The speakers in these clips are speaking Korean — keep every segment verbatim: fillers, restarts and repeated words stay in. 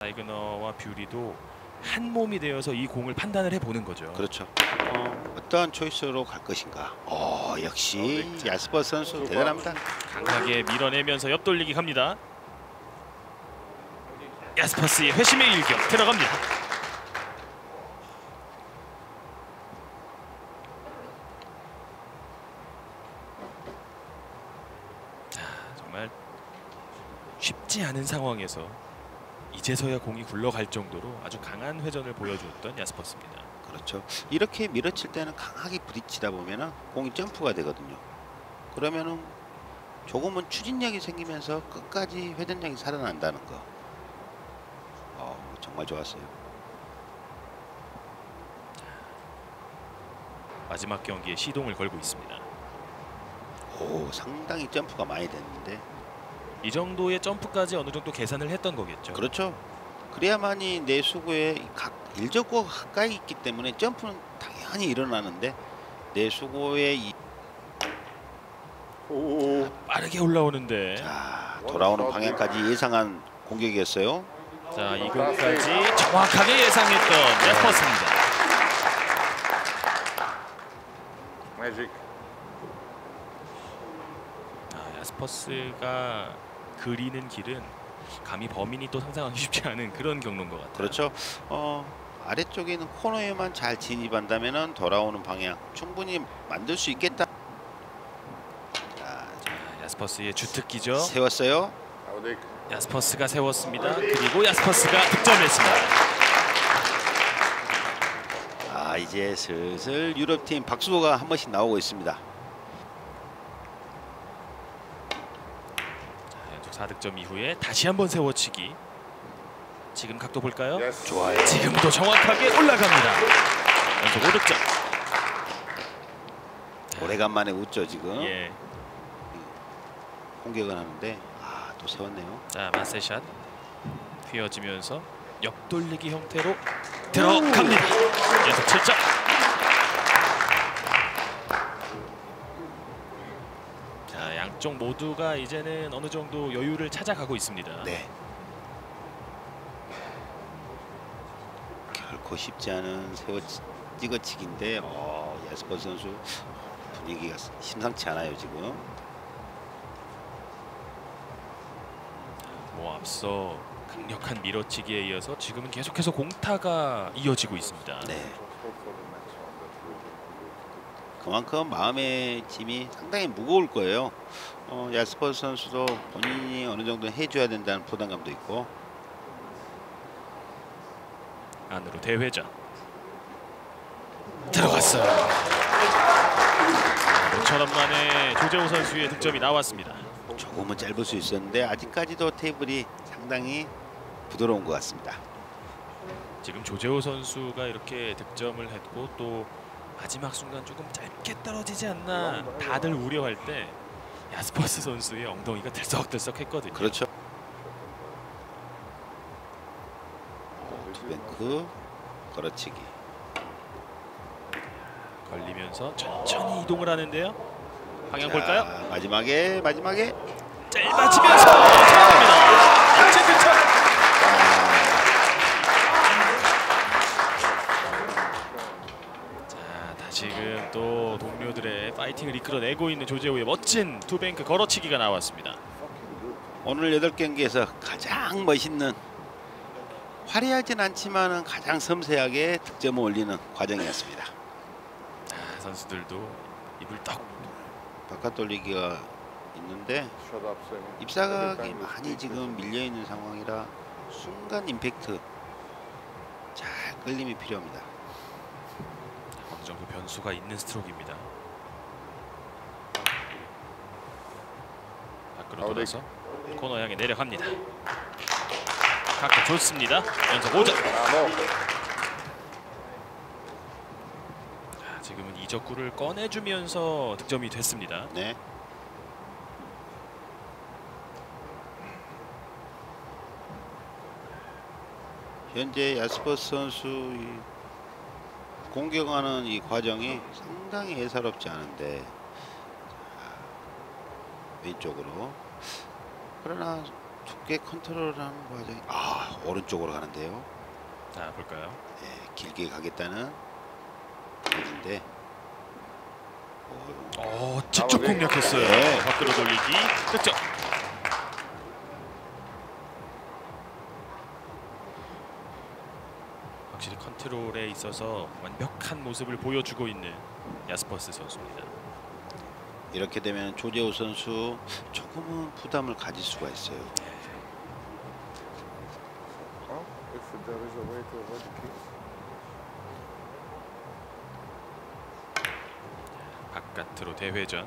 타이거너와 뷰리도 한 몸이 되어서 이 공을 판단을 해보는 거죠. 그렇죠. 어, 어떠한 초이스로 갈 것인가. 어, 역시 야스퍼 선수 대단합니다. 강하게 밀어내면서 옆돌리기 갑니다. 야스퍼스의 회심의 일격 들어갑니다. 자, 정말 쉽지 않은 상황에서 이제서야 공이 굴러갈 정도로 아주 강한 회전을 보여주었던 야스퍼스입니다. 그렇죠. 이렇게 밀어칠 때는 강하게 부딪히다 보면은 공이 점프가 되거든요. 그러면은 조금은 추진력이 생기면서 끝까지 회전력이 살아난다는 거. 어, 정말 좋았어요. 마지막 경기에 시동을 걸고 있습니다. 오, 상당히 점프가 많이 됐는데. 이 정도의 점프까지 어느 정도 계산을 했던 거겠죠. 그렇죠. 그래야만이 내 수구에 각 일적구가 가까이 있기 때문에 점프는 당연히 일어나는데 내 수구에 이 오, 빠르게 올라오는데 자, 돌아오는 방향까지 예상한 공격이었어요. 자, 이 공까지 정확하게 예상했던 야스퍼스입니다. 매직. 아, 야스퍼스가 그리는 길은 감히 범인이 또 상상하기 쉽지 않은 그런 경로인 것 같아요. 그렇죠. 어, 아래쪽에 있는 코너에만 잘 진입한다면은 돌아오는 방향 충분히 만들 수 있겠다. 자, 자, 야스퍼스의 주특기죠. 세웠어요. 야스퍼스가 세웠습니다. 그리고 야스퍼스가 득점했습니다. 아, 이제 슬슬 유럽팀 박수호가 한 번씩 나오고 있습니다. 사 득점 이후에 다시 한번 세워치기. 지금 각도 볼까요? Yes. 좋아요. 지금도 정확하게 올라갑니다. 연속 오 득점. 오래간만에 웃죠 지금. 예. 공격을 하는데 아, 또 세웠네요. 자, 마세샷 휘어지면서 옆돌리기 형태로 들어갑니다. 연속 칠 점. 자, 양쪽 모두가 이제는 어느 정도 여유를 찾아가고 있습니다. 네. 결코 쉽지 않은 세워 찍어치기인데 어, 야스퍼 선수 분위기가 심상치 않아요 지금. 뭐 앞서 강력한 밀어치기에 이어서 지금은 계속해서 공타가 이어지고 있습니다. 네. 그만큼 마음의 짐이 상당히 무거울 거예요. 어, 야스퍼 선수도 본인이 어느 정도 해줘야 된다는 부담감도 있고. 안으로 대회전 들어갔어요. 오천 원 만에 조재호 선수의 득점이 나왔습니다. 조금은 짧을 수 있었는데 아직까지도 테이블이 상당히 부드러운 것 같습니다. 지금 조재호 선수가 이렇게 득점을 했고 또 마지막 순간 조금 짧게 떨어지지 않나 다들 우려할 때 야스퍼스 선수의 엉덩이가 들썩들썩했거든요. 그렇죠. 투뱅크 걸어치기 걸리면서 천천히 이동을 하는데요. 방향 자, 볼까요? 마지막에 마지막에 짧아지면서 들어갑니다. 역시 득점. 자, 다시금 또 동료들의 파이팅을 이끌어내고 있는 조재호의 멋진 투뱅크 걸어치기가 나왔습니다. 오늘 여덟 경기에서 가장 멋있는, 화려하진 않지만은 가장 섬세하게 득점을 올리는 과정이었습니다. 자, 선수들도 입을 떡. 바깥 돌리기가 있는데 입사각이 많이 지금 밀려 있는 상황이라 순간 임팩트 잘 끌림이 필요합니다. 어느 정도 변수가 있는 스트로크입니다. 밖으로 돌아서 코너 향해 내려갑니다. 각도 좋습니다. 연속 오 점. 자, 지금은 이적구를 꺼내주면서 득점이 됐습니다. 네. 현재 야스퍼스 선수 이 공격하는 이 과정이 상당히 예사롭지 않은데, 자, 왼쪽으로. 그러나 두께 컨트롤하는 과정이 아 오른쪽으로 가는데요. 자 볼까요? 네, 길게 가겠다는 얘기인데. 어 직접 공략했어요. 네. 밖으로 돌리기 득점. 확실히 컨트롤에 있어서 완벽한 모습을 보여주고 있는 야스퍼스 선수입니다. 이렇게 되면 조재호 선수 조금은 부담을 가질 수가 있어요. Oh, if there is a way to avoid the kick. 바깥으로 대회전.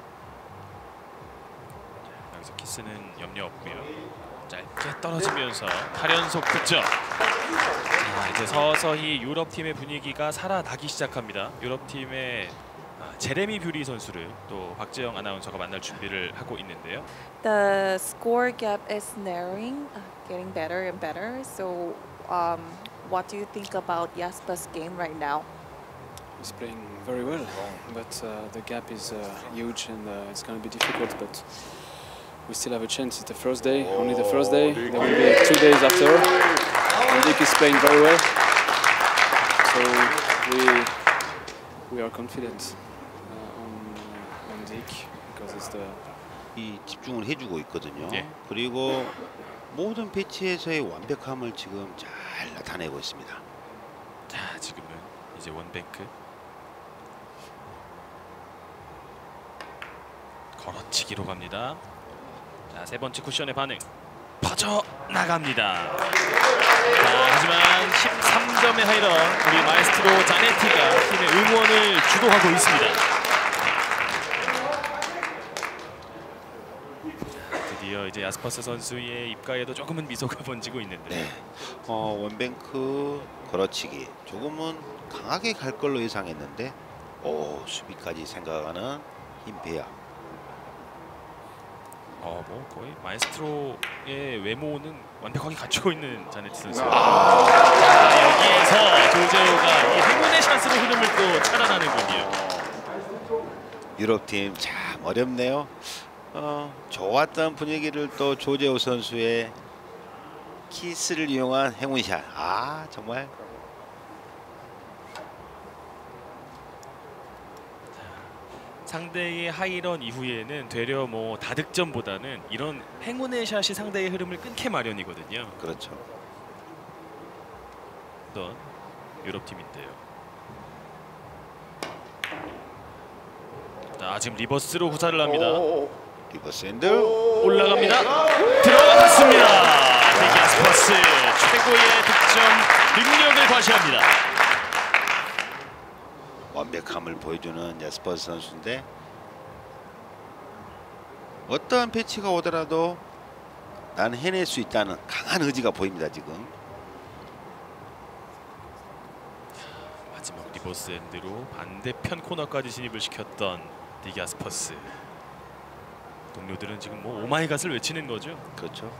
자, 여기서 키스는 염려 없고요. 짧게 떨어지면서 팔 연속 득점. 자, 이제 서서히 유럽 팀의 분위기가 살아나기 시작합니다. 유럽 팀의 아, 제레미 뷰리 선수를 또 박재영 아나운서가 만날 준비를 하고 있는데요. The score gap is narrowing, uh, getting better and better. So, um, what do you think about Jasper's game right now? He's playing very well, but uh, the gap is uh, huge and uh, it's going to be difficult. But we still have a chance. It's the first day, only the first day. There will be two days after. And Dick is playing very well, so we we are confident uh, on uh, on Dick because it's the. 이 집중을 해주고 있거든요. 예. 그리고 모든 배치에서의 완벽함을 지금 잘 나타내고 있습니다. 자, 지금은 이제 원뱅크. 걸어치기로 갑니다. 자, 세 번째 쿠션의 반응. 퍼져 나갑니다. 자, 하지만 십삼 점의 하이런 우리 마에스트로 자네티가 팀의 응원을 주도하고 있습니다. 자, 드디어 이제 야스퍼스 선수의 입가에도 조금은 미소가 번지고 있는데. 네. 어, 원뱅크 걸어치기 조금은 강하게 갈 걸로 예상했는데 오, 수비까지 생각하는 힘 배합. 어, 뭐 거의 마에스트로의 외모는 완벽하게 갖추고 있는 자네티 선수. 아. 자, 여기에서 조재호가 이 행운의 샷으로 흐름을 또 차단하는군요. 유럽팀 참 어렵네요. 어, 좋았던 분위기를 또 조재호 선수의 키스를 이용한 행운샷. 아 정말 상대의 하이런 이후에는 되려 뭐 다득점보다는 이런 행운의 샷이 상대의 흐름을 끊게 마련이거든요. 그렇죠. 어떤 유럽 팀인데요. 자, 지금 리버스로 구사를 합니다. 리버스 핸드 올라갑니다. 들어갔습니다. 야스퍼스 최고의 득점 능력을 과시합니다. 완벽함을 보여주는 야스퍼스 선수인데 어떠한 패치가 오더라도 난 해낼 수 있다는 강한 의지가 보입니다. 지금 마지막 리버스 엔드로 반대편 코너까지 진입을 시켰던 디기아스퍼스. 동료들은 지금 뭐 오마이갓을 외치는 거죠. 그렇죠.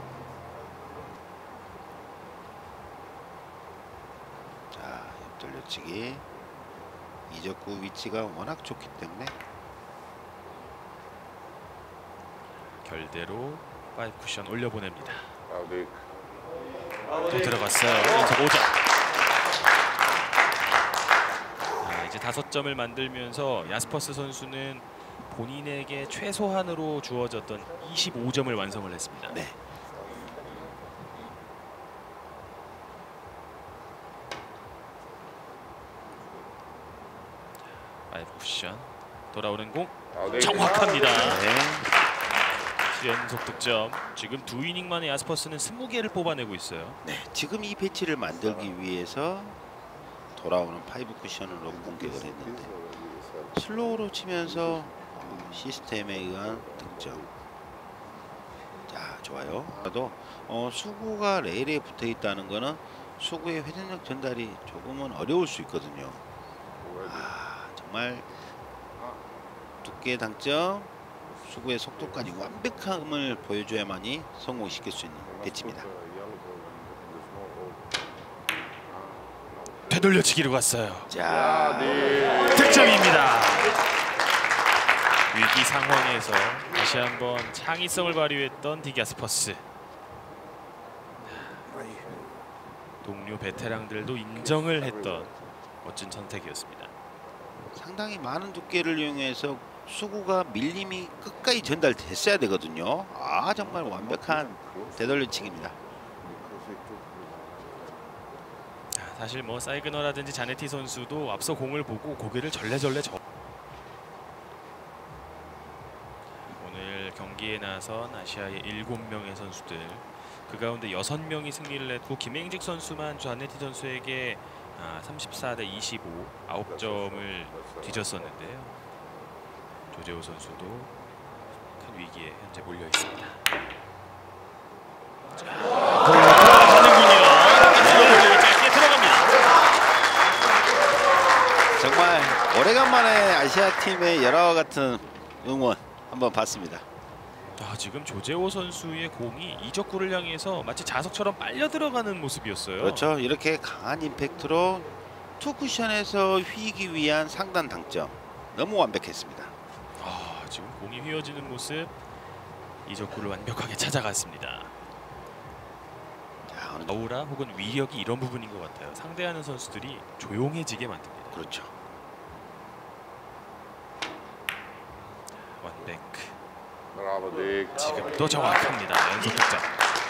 자, 옆돌려치기. 이적구 위치가 워낙 좋기 때문에 결대로 파이브 쿠션 올려보냅니다. Oh, Dick. 또 들어갔어요. 연속 오 점. 자, 이제 다섯 점을 만들면서 야스퍼스 선수는 본인에게 최소한으로 주어졌던 이십오 점을 완성을 했습니다. 네. 파이브 쿠션 돌아오는 공 Oh, Dick. 정확합니다. 네. 연속 득점. 지금 두 이닝 만에 야스퍼스는 스무 개를 뽑아내고 있어요. 네, 지금 이 배치를 만들기 위해서 돌아오는 파이브 쿠션으로 공격을 했는데 슬로우로 치면서 어, 시스템에 의한 득점. 자, 좋아요. 또 어, 수구가 레일에 붙어 있다는 거는 수구의 회전력 전달이 조금은 어려울 수 있거든요. 아, 정말 두께 당점, 수구의 속도까지 완벽함을 보여줘야만이 성공시킬 수 있는 배치입니다. 되돌려치기로 갔어요. 자, 득점입니다. 위기 상황에서 다시 한번 창의성을 발휘했던 디기아스퍼스. 동료 베테랑들도 인정을 했던 멋진 선택이었습니다. 상당히 많은 두께를 이용해서 수구가 밀림이 끝까지 전달됐어야 되거든요. 아 정말 완벽한 되돌려치기입니다. 사실 뭐 사이그너라든지 자네티 선수도 앞서 공을 보고 고개를 절레절레 저 오늘 경기에 나선 아시아의 일곱 명의 선수들 그 가운데 여섯 명이 승리를 했고 김행직 선수만 자네티 선수에게 아, 삼십사 대 이십오 아홉 점을 뒤졌었는데요. 조재호 선수도 큰 위기에 현재 몰려 있습니다. 자, 들어가는군요. 짧게 들어갑니다. 정말 오래간만에 아시아 팀의 열화와 같은 응원 한번 봤습니다. 아, 지금 조재호 선수의 공이 이적구를 향해서 마치 자석처럼 빨려 들어가는 모습이었어요. 그렇죠. 이렇게 강한 임팩트로 투 쿠션에서 휘기 위한 상단 당점 너무 완벽했습니다. 아, 지금 공이 휘어지는 모습 이적구를 완벽하게 찾아갔습니다. 자, 오늘 아우라 혹은 위력이 이런 부분인 것 같아요. 상대하는 선수들이 조용해지게 만듭니다. 그렇죠. 원뱅크 Bravo, Dick. 지금도 정확합니다. 연속 득점.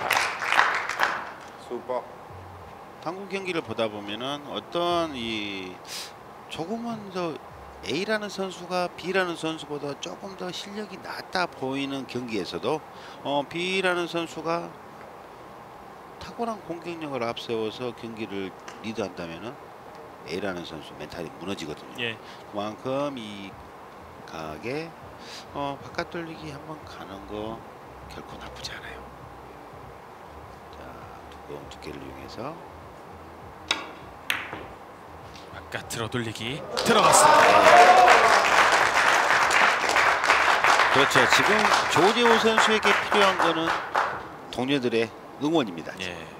Super. 당구 경기를 보다 보면은 어떤 이 조금은 더 A라는 선수가 B라는 선수보다 조금 더 실력이 낮다 보이는 경기에서도 어, B라는 선수가 탁월한 공격력을 앞세워서 경기를 리드한다면은 A라는 선수 멘탈이 무너지거든요. 예, 그만큼 이 각에 어, 바깥 돌리기 한번 가는 거 결코 나쁘지 않아요. 자, 두꺼운 두께를 이용해서 바깥으로 돌리기 들어갔습니다. 그렇죠. 지금 조재호 선수에게 필요한 거는 동료들의 응원입니다. 예.